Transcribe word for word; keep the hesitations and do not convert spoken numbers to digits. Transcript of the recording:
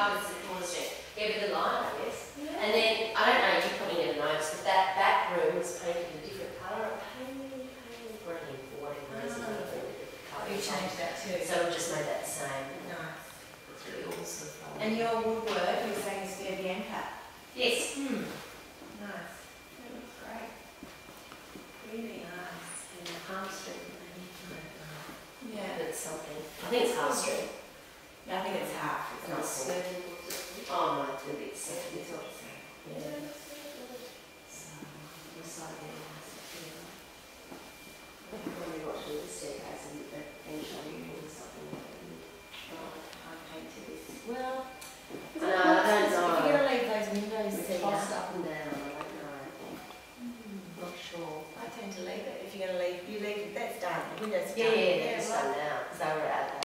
Oh, it's the corner street. Yeah, with the light, I guess. Yeah. And then, I don't know, you probably never noticed, but that back room was painted a different colour, pale, pale green, or whatever it is. Oh. Colour. You changed that too. So we just made that the same. Nice. It's really awesome. And your woodwork, you were saying is F D M cut. Yes. Hmm. Nice. That looks great. Really nice. And the Palm Street, maybe. Yeah. It's something. I think it's Palm Street. Yeah, I think it's half. It's not Not full. seven. Oh no, it's a bit seven. It's not the same. Yeah.